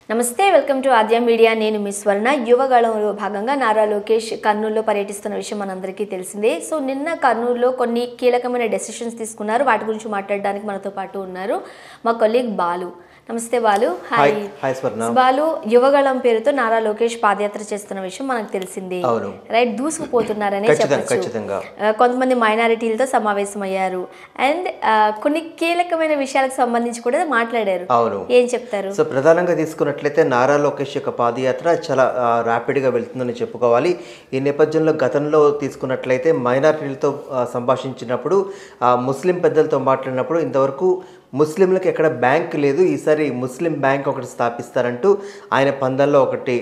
నమస్తే welcome to Aadya media. నేను మీ స్వర్ణ. యువగళంలో భాగంగా నారా లోకేష్ కర్నూలులో పర్యటిస్తున్న విషయం మనందరికీ తెలిసిందే. సో నిన్న కర్నూలులో కొన్ని కీలకమైన డెసిషన్స్ తీసుకున్నారు. వాటి గురించి మాట్లాడడానికి మనతో పాటు ఉన్నారు మా కొలీగ్ బాలు. నమస్తే బాలు. హాయ్ స్వర్ణ. బాలు, యువగళం పేరుతో నారా లోకేష్ పాదయాత్ర చేస్తున్న విషయం మనకు తెలిసిందే, రైట్? దూసుకుపోతున్నారనే చెప్పచ్చు. కొంతమంది మైనారిటీలతో సమావేశమయ్యారు అండ్ కొన్ని కీలకమైన విషయాలకు సంబంధించి కూడా మాట్లాడారు. ఏం చెప్తారు? సో ప్రధానంగా తీసుకున్నట్లయితే నారా లోకేష్ యొక్క పాదయాత్ర చాలా ర్యాపిడ్ గా వెళ్తుందని చెప్పుకోవాలి. ఈ నేపథ్యంలో గతంలో తీసుకున్నట్లయితే మైనారిటీలతో సంభాషించినప్పుడు, ముస్లిం పెద్దలతో మాట్లాడినప్పుడు ఇంతవరకు ముస్లింలకు ఎక్కడ బ్యాంక్ లేదు, ఈసారి ముస్లిం బ్యాంక్ ఒకటి స్థాపిస్తారంటూ ఆయన పందల్లో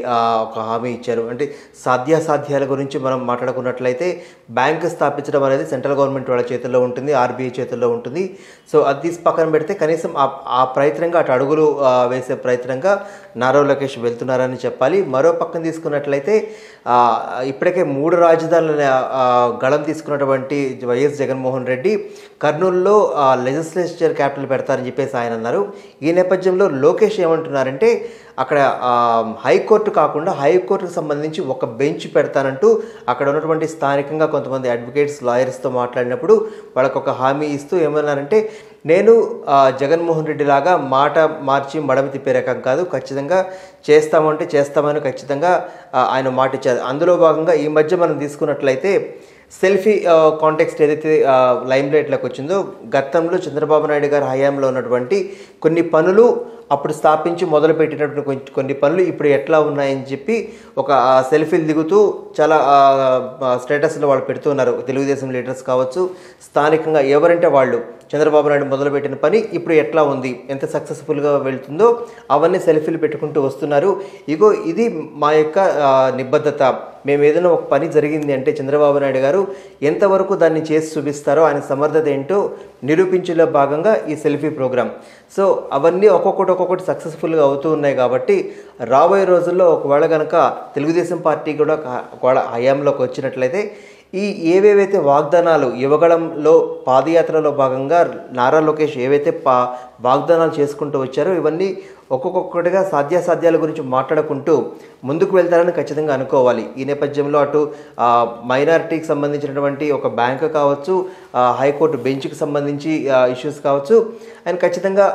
ఒక హామీ ఇచ్చారు. అంటే సాధ్యాసాధ్యాల గురించి మనం మాట్లాడుకున్నట్లయితే బ్యాంకు స్థాపించడం అనేది సెంట్రల్ గవర్నమెంట్ వాళ్ళ చేతుల్లో ఉంటుంది, ఆర్బీఐ చేతుల్లో ఉంటుంది. సో అది తీసి పక్కన పెడితే కనీసం ఆ ప్రయత్నంగా అటు అడుగులు వేసే ప్రయత్నంగా నారా లోకేష్ వెళ్తున్నారని చెప్పాలి. మరో పక్కన తీసుకున్నట్లయితే ఇప్పటికే 3 రాజధానుల గళం తీసుకున్నటువంటి వైఎస్ జగన్మోహన్ రెడ్డి కర్నూలులో లెజిస్లేచర్ క్యాపిటల్ పెడతారని చెప్పేసి ఆయన అన్నారు. ఈ నేపథ్యంలో లోకేష్ ఏమంటున్నారంటే అక్కడ హైకోర్టు కాకుండా హైకోర్టుకు సంబంధించి ఒక బెంచ్ పెడతానంటూ అక్కడ ఉన్నటువంటి స్థానికంగా కొంతమంది అడ్వకేట్స్, లాయర్స్తో మాట్లాడినప్పుడు వాళ్ళకు ఒక హామీ ఇస్తూ ఏమన్నారంటే, నేను జగన్మోహన్ రెడ్డి లాగా మాట మార్చి మడమ తిప్పే రకం కాదు, ఖచ్చితంగా చేస్తామంటే చేస్తామని ఖచ్చితంగా ఆయన మాట ఇచ్చారు. అందులో భాగంగా ఈ మధ్య మనం తీసుకున్నట్లయితే సెల్ఫీ కాంటెక్స్ట్ ఏదైతే లైమ్ లైట్లోకి వచ్చిందో, గతంలో చంద్రబాబు నాయుడు గారి హయాంలో ఉన్నటువంటి కొన్ని పనులు అప్పుడు స్థాపించి మొదలుపెట్టినటువంటి కొన్ని పనులు ఇప్పుడు ఎట్లా ఉన్నాయని చెప్పి ఒక సెల్ఫీలు దిగుతూ చాలా స్టేటస్లో వాళ్ళు పెడుతున్నారు. తెలుగుదేశం లీడర్స్ కావచ్చు, స్థానికంగా ఎవరంటే వాళ్ళు చంద్రబాబు నాయుడు మొదలుపెట్టిన పని ఇప్పుడు ఎట్లా ఉంది, ఎంత సక్సెస్ఫుల్గా వెళ్తుందో అవన్నీ సెల్ఫీలు పెట్టుకుంటూ వస్తున్నారు. ఇగో ఇది మా యొక్క నిబద్ధత. మేము ఏదైనా ఒక పని జరిగింది అంటే చంద్రబాబు నాయుడు గారు ఎంతవరకు దాన్ని చేసి చూపిస్తారో, ఆయన సమర్థత ఏంటో నిరూపించేలో భాగంగా ఈ సెల్ఫీ ప్రోగ్రామ్. సో అవన్నీ ఒక్కొక్కటి సక్సెస్ఫుల్గా అవుతూ ఉన్నాయి. కాబట్టి రాబోయే రోజుల్లో ఒకవేళ కనుక తెలుగుదేశం పార్టీ కూడా ఒకవేళ హయాంలోకి వచ్చినట్లయితే ఈ ఏవేవైతే వాగ్దానాలు యువగళంలో పాదయాత్రలో భాగంగా నారా లోకేష్ ఏవైతే వాగ్దానాలు చేసుకుంటూ వచ్చారో ఇవన్నీ ఒక్కొక్కటిగా సాధ్యాసాధ్యాల గురించి మాట్లాడుకుంటూ ముందుకు వెళ్తారని ఖచ్చితంగా అనుకోవాలి. ఈ నేపథ్యంలో అటు మైనారిటీకి సంబంధించినటువంటి ఒక బ్యాంకు కావచ్చు, హైకోర్టు బెంచ్కి సంబంధించి ఇష్యూస్ కావచ్చు, ఆయన ఖచ్చితంగా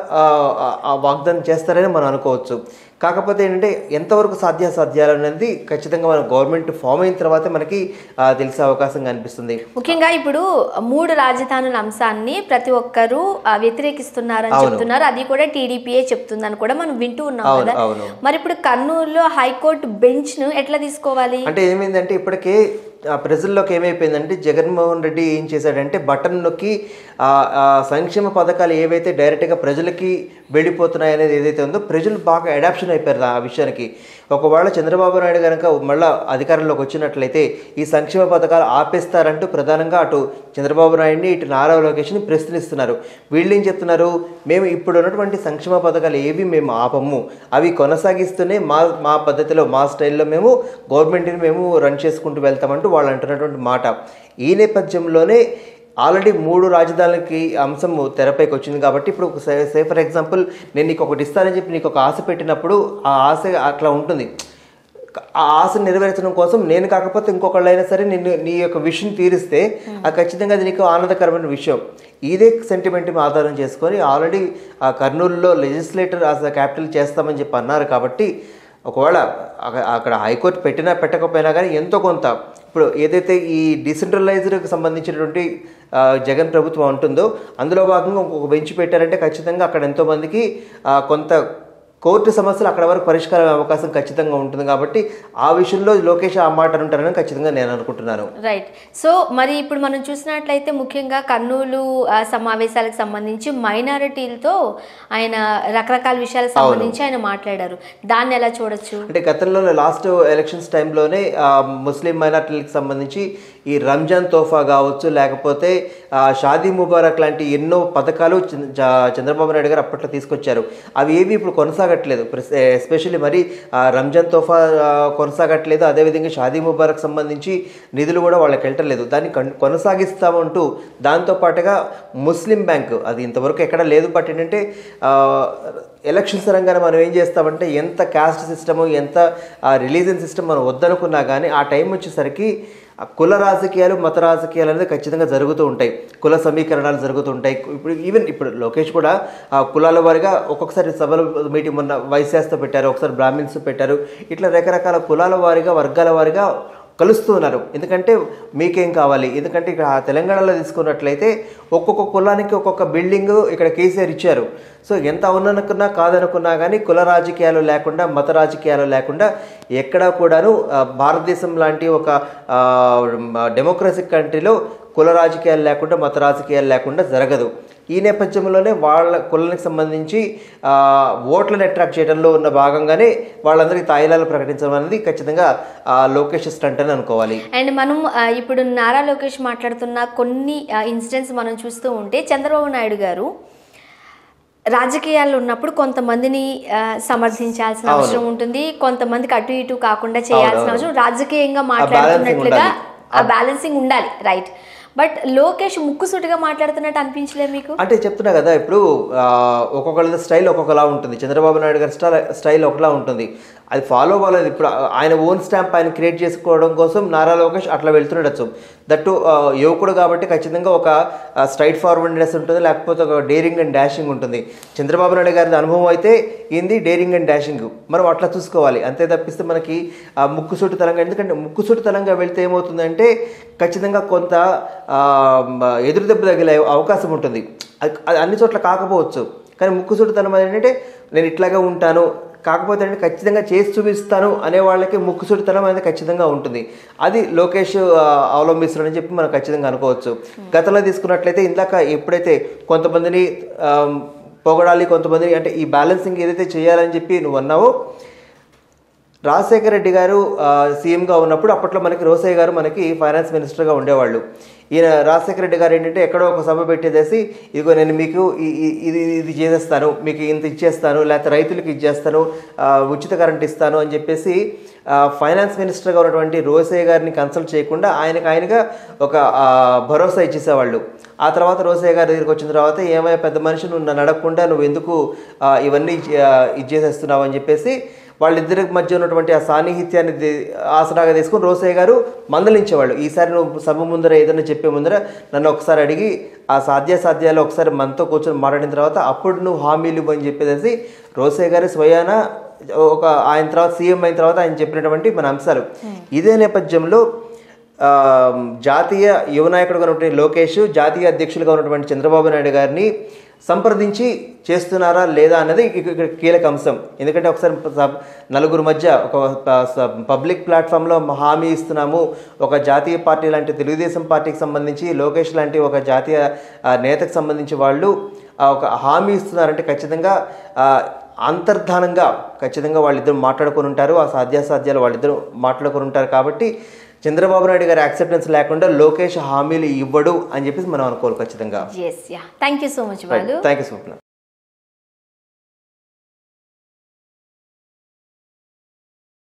వాగ్దానం చేస్తారని మనం అనుకోవచ్చు. కాకపోతే ఏంటంటే ఎంతవరకు సాధ్యాసాధ్యాలు అనేది ఖచ్చితంగా మన గవర్నమెంట్ ఫామ్ అయిన తర్వాత మనకి తెలిసే అవకాశం కనిపిస్తుంది. ముఖ్యంగా ఇప్పుడు 3 రాజధానుల అంశాన్ని ప్రతి ఒక్కరూ వ్యతిరేకిస్తున్నారని చెప్తున్నారు. అది కూడా టీడీపీఏ చెప్తుందని కూడా మనం వింటూ ఉన్నాం కదా. మరి ఇప్పుడు కర్నూలులో హైకోర్టు బెంచ్ ను ఎట్లా తీసుకోవాలి? అంటే ఏమైందంటే ఇప్పటికే ప్రజల్లోకి ఏమైపోయిందంటే జగన్మోహన్ రెడ్డి ఏం చేశాడంటే బటన్ నొక్కి సంక్షేమ పథకాలు ఏవైతే డైరెక్ట్గా ప్రజలకి వెళ్ళిపోతున్నాయనేది ఏదైతే ఉందో ప్రజలు బాగా అడాప్షన్ అయిపోయారు ఆ విషయానికి. ఒకవేళ చంద్రబాబు నాయుడు కనుక మళ్ళీ అధికారంలోకి వచ్చినట్లయితే ఈ సంక్షేమ పథకాలు ఆపేస్తారంటూ ప్రధానంగా అటు చంద్రబాబు నాయుడిని ఇటు నారా లోకేష్ని ప్రశ్నిస్తున్నారు. వీళ్ళు ఏం చెప్తున్నారు, మేము ఇప్పుడు ఉన్నటువంటి సంక్షేమ పథకాలు ఏవి మేము ఆపము, అవి కొనసాగిస్తూనే మా పద్ధతిలో మా స్టైల్లో మేము గవర్నమెంట్ని మేము రన్ చేసుకుంటూ వెళ్తామంటూ వాళ్ళు అంటున్నటువంటి మాట. ఈ నేపథ్యంలోనే ఆల్రెడీ 3 రాజధానులకి అంశం తెరపైకి వచ్చింది. కాబట్టి ఇప్పుడు సే ఫర్ ఎగ్జాంపుల్ నేను నీకు ఒకటి ఇస్తానని చెప్పి నీకు ఒక ఆశ పెట్టినప్పుడు ఆ ఆశ అట్లా ఉంటుంది. ఆ ఆశను నెరవేర్చడం కోసం నేను కాకపోతే ఇంకొకళ్ళైనా సరే నీ యొక్క విషయం తీరిస్తే అది ఖచ్చితంగా అది నీకు ఆనందకరమైన విషయం. ఇదే సెంటిమెంట్ ఆధారం చేసుకొని ఆల్రెడీ ఆ కర్నూలులో లెజిస్లేటర్ క్యాపిటల్ చేస్తామని చెప్పి అన్నారు. కాబట్టి ఒకవేళ అక్కడ హైకోర్టు పెట్టకపోయినా కానీ ఎంతో కొంత ఇప్పుడు ఏదైతే ఈ డిసెంట్రలైజ్డ్కి సంబంధించినటువంటి జగన్ ప్రభుత్వం ఉంటుందో అందులో భాగంగా ఇంకొక బెంచ్ పెట్టారంటే ఖచ్చితంగా అక్కడ ఎంతోమందికి కొంత కోర్టు సమస్యలు అక్కడ వరకు పరిష్కారం అవకాశం ఖచ్చితంగా ఉంటుంది. కాబట్టి ఆ విషయంలో లోకేష్ ఆ మాట అంటారని ఖచ్చితంగా నేను అనుకుంటున్నాను. రైట్. సో మరి ఇప్పుడు మనం చూసినట్లయితే ముఖ్యంగా కర్నూలు సమావేశాలకు సంబంధించి మైనారిటీలతో ఆయన రకరకాల విషయాలకు సంబంధించి ఆయన మాట్లాడారు. దాన్ని ఎలా చూడొచ్చు అంటే గతంలో లాస్ట్ ఎలక్షన్స్ టైంలోనే ముస్లిం మైనారిటీలకు సంబంధించి ఈ రంజాన్ తోఫా కావచ్చు, లేకపోతే షాదీ ముబారక్ లాంటి ఎన్నో పథకాలు చంద్రబాబు నాయుడు గారు అప్పట్లో తీసుకొచ్చారు. అవి ఏవి ఇప్పుడు కొనసాగ కొనసాగట్లేదు. ఎస్పెషల్లీ మరి రంజాన్ తోఫా కొనసాగట్లేదు. అదేవిధంగా షాదీ ముబారక్ సంబంధించి నిధులు కూడా వాళ్ళకి వెళ్ళట్లేదు. దాన్ని కొనసాగిస్తామంటూ దాంతోపాటుగా ముస్లిం బ్యాంక్ అది ఇంతవరకు ఎక్కడ లేదు. బట్ ఏంటంటే ఎలక్షన్స్ రంగానే మనం ఏం చేస్తామంటే ఎంత కాస్ట్ సిస్టము, ఎంత రిలీజియన్ సిస్టమ్ మనం వద్దనుకున్నా కానీ ఆ టైం వచ్చేసరికి కుల రాజకీయాలు, మత రాజకీయాలు అనేది ఖచ్చితంగా జరుగుతూ ఉంటాయి. కుల సమీకరణాలు జరుగుతూ ఉంటాయి. ఇప్పుడు లోకేష్ కూడా కులాల వారిగా ఒక్కొక్కసారి సభలు మీటింగ్ మొన్న వైశ్యాస్తో పెట్టారు, ఒకసారి బ్రాహ్మిన్స్ పెట్టారు. ఇట్లా రకరకాల కులాల వారిగా, వర్గాల వారిగా కలుస్తూ ఉన్నారు. ఎందుకంటే మీకేం కావాలి, ఎందుకంటే ఇక్కడ తెలంగాణలో తీసుకున్నట్లయితే ఒక్కొక్క కులానికి ఒక్కొక్క బిల్డింగ్ ఇక్కడ కేసీఆర్ ఇచ్చారు. సో ఎంత అవుననుకున్నా కాదనుకున్నా కానీ కుల రాజకీయాలు లేకుండా, మత రాజకీయాలు లేకుండా ఎక్కడా కూడాను భారతదేశం లాంటి ఒక డెమోక్రటిక్ కంట్రీలో కుల రాజకీయాలు లేకుండా, మత రాజకీయాలు లేకుండా జరగదు. ఈ నేపథ్యంలోనే వాళ్ళ కులానికి సంబంధించి ఓట్లను అట్రాక్ట్ చేయడంలో ఉన్న భాగంగానే వాళ్ళందరికీ తాయిలాలు ప్రకటించడం అనేది ఖచ్చితంగా లోకేష్ స్టంట్ అని అనుకోవాలి. అండ్ మనం ఇప్పుడు నారా లోకేష్ మాట్లాడుతున్న కొన్ని ఇన్సిడెంట్స్ మనం చూస్తూ ఉంటే చంద్రబాబు నాయుడు గారు రాజకీయాల్లో ఉన్నప్పుడు కొంతమందిని సమర్థించాల్సిన అవసరం ఉంటుంది, కొంతమందికి అటు ఇటు కాకుండా చేయాల్సిన అవసరం, రాజకీయంగా మాట్లాడుతున్నట్లుగా ఆ బ్యాలెన్సింగ్ ఉండాలి, రైట్. బట్ లోకేష్ ముక్కుసూటిగా మాట్లాడుతున్నట్టు అనిపించలేదు మీకు? అంటే చెప్తున్నా కదా, ఇప్పుడు ఒక్కొక్కళ్ళ స్టైల్ ఒక్కొక్కలా ఉంటుంది. చంద్రబాబు నాయుడు గారి స్టైల్ ఒకలా ఉంటుంది, అది ఫాలో అవ్వలేదు. ఇప్పుడు ఆయన ఓన్ స్టాంప్ ఆయన క్రియేట్ చేసుకోవడం కోసం నారా లోకేష్ అట్లా వెళ్తుండొచ్చు. దట్టు యువకుడు కాబట్టి ఖచ్చితంగా ఒక స్ట్రైట్ ఫార్వర్డ్నెస్ ఉంటుంది, లేకపోతే ఒక డేరింగ్ అండ్ డాషింగ్ ఉంటుంది. చంద్రబాబు నాయుడు గారి అనుభవం అయితే ఏంది డేరింగ్ అండ్ డాషింగ్, మనం అట్లా చూసుకోవాలి. అంతే తప్పిస్తే మనకి ముక్కుసూటి తలంగా, ఎందుకంటే ముక్కుసూటి తలంగా వెళ్తే ఏమవుతుందంటే ఖచ్చితంగా కొంత ఎదురు దెబ్బ తగిలే అవకాశం ఉంటుంది. అది అన్ని చోట్ల కాకపోవచ్చు, కానీ ముక్కుసూటి తలం ఏంటంటే నేను ఇట్లాగే ఉంటాను, కాకపోతే అంటే ఖచ్చితంగా చేసి చూపిస్తాను అనే వాళ్ళకి ముక్కుసూటితనం అనేది ఖచ్చితంగా ఉంటుంది. అది లోకేష్ అవలంబిస్తున్నాడని చెప్పి మనం ఖచ్చితంగా అనుకోవచ్చు. గతంలో తీసుకున్నట్లయితే ఇందాక ఎప్పుడైతే కొంతమందిని పొగడాలి, కొంతమందిని అంటే ఈ బ్యాలెన్సింగ్ ఏదైతే చేయాలని చెప్పి నువ్వు అన్నావో, రాజశేఖర రెడ్డి గారు సీఎంగా ఉన్నప్పుడు అప్పట్లో మనకి రోసయ్య గారు మనకి ఫైనాన్స్ మినిస్టర్గా ఉండేవాళ్ళు. ఈయన రాజశేఖర రెడ్డి గారు ఏంటంటే ఎక్కడో ఒక సభ పెట్టేసేసి ఇదిగో నేను మీకు ఇది చేసేస్తాను, మీకు ఇంత ఇచ్చేస్తాను, లేకపోతే రైతులకు ఇచ్చేస్తాను, ఉచిత కరెంట్ ఇస్తాను అని చెప్పేసి ఫైనాన్స్ మినిస్టర్గా ఉన్నటువంటి రోసయ్య గారిని కన్సల్ట్ చేయకుండా ఆయనగా ఒక భరోసా ఇచ్చేసేవాళ్ళు. ఆ తర్వాత రోసయ్య గారి దగ్గరికి వచ్చిన తర్వాత ఏమయ్యా పెద్ద మనిషి, నువ్వు నన్ను అడగకుండా నువ్వు ఎందుకు ఇవన్నీ ఇచ్చేసేస్తున్నావు అని చెప్పేసి వాళ్ళిద్దరి మధ్య ఉన్నటువంటి ఆ సాన్నిహిత్యాన్ని ఆసరాగా తీసుకుని రోసయ్య గారు మందలించేవాళ్ళు. ఈసారి నువ్వు సభ ముందర ఏదైనా చెప్పే ముందర నన్ను ఒకసారి అడిగి ఆ సాధ్యాలు ఒకసారి మనతో కూర్చొని మాట్లాడిన తర్వాత అప్పుడు నువ్వు హామీలు ఇవ్వని చెప్పేసి రోసయ్య గారు స్వయాన ఒక ఆయన తర్వాత సీఎం అయిన తర్వాత ఆయన చెప్పినటువంటి మన అంశాలు. ఇదే నేపథ్యంలో జాతీయ యువ నాయకుడుగా ఉన్నటువంటి లోకేష్, జాతీయ అధ్యక్షులుగా ఉన్నటువంటి చంద్రబాబు నాయుడు గారిని సంప్రదించి చేస్తున్నారా లేదా అన్నది ఇక్కడ కీలక అంశం. ఎందుకంటే ఒకసారి నలుగురు మధ్య ఒక పబ్లిక్ ప్లాట్ఫామ్లో హామీ ఇస్తున్నాము, ఒక జాతీయ పార్టీ లాంటి తెలుగుదేశం పార్టీకి సంబంధించి లోకేష్ లాంటి ఒక జాతీయ నేతకు సంబంధించి వాళ్ళు ఒక హామీ ఇస్తున్నారంటే ఖచ్చితంగా అంతర్ధానంగా ఖచ్చితంగా వాళ్ళిద్దరు మాట్లాడుకొని ఉంటారు, ఆ సాధ్యాలు వాళ్ళిద్దరు మాట్లాడుకొని ఉంటారు. కాబట్టి చంద్రబాబు నాయుడు గారి యాక్సెప్టెన్స్ లేకుండా లోకేష్ హామీలు ఇవ్వడు అని చెప్పేసి మనం అనుకోవాలి ఖచ్చితంగా. Thank you so much. Thank you Swapna.